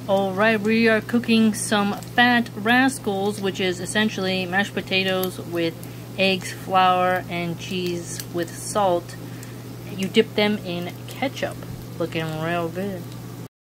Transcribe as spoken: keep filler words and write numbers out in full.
Alright, we are cooking some fat rascals, which is essentially mashed potatoes with eggs, flour, and cheese with salt. You dip them in ketchup. Looking real good.